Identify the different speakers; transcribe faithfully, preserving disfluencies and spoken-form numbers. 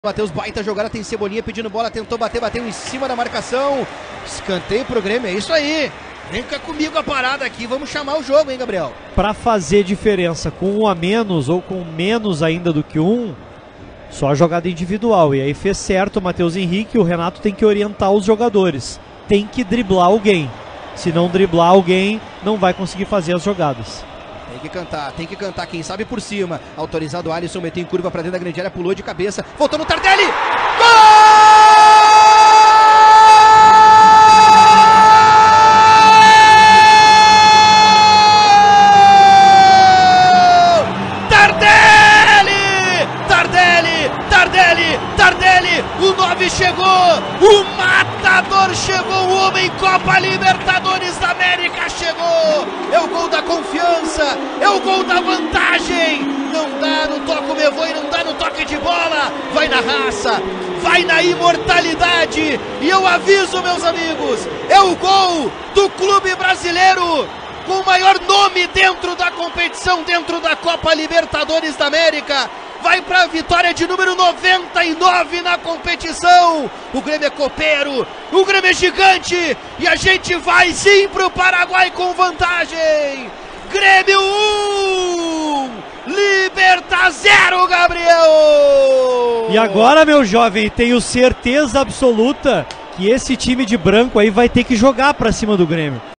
Speaker 1: Matheus, baita jogada, tem Cebolinha pedindo bola, tentou bater, bateu em cima da marcação. Escanteio pro Grêmio, é isso aí. Vem cá comigo a parada aqui, vamos chamar o jogo, hein, Gabriel?
Speaker 2: Para fazer diferença com um a menos ou com menos ainda do que um, só a jogada individual. E aí fez certo o Matheus Henrique, o Renato tem que orientar os jogadores. Tem que driblar alguém. Se não driblar alguém, não vai conseguir fazer as jogadas.
Speaker 1: Tem que cantar, tem que cantar, quem sabe por cima. Autorizado o Alisson, meteu em curva pra dentro da grande área, pulou de cabeça, voltou no Tardelli! Gol! Tardelli! Tardelli! Tardelli! Tardelli! O nove chegou! O matador chegou! O homem Copa Libertadores da América chegou! É o gol da confiança! É o gol da vantagem! Não dá no toque me voe, não dá no toque de bola! Vai na raça! Vai na imortalidade! E eu aviso, meus amigos! É o gol do clube brasileiro! Com o maior nome dentro da competição, dentro da Copa Libertadores da América! Vai para a vitória de número noventa e nove na competição. O Grêmio é copeiro, o Grêmio é gigante e a gente vai sim para o Paraguai com vantagem. Grêmio um, Liberta zero, Gabriel.
Speaker 2: E agora, meu jovem, tenho certeza absoluta que esse time de branco aí vai ter que jogar para cima do Grêmio.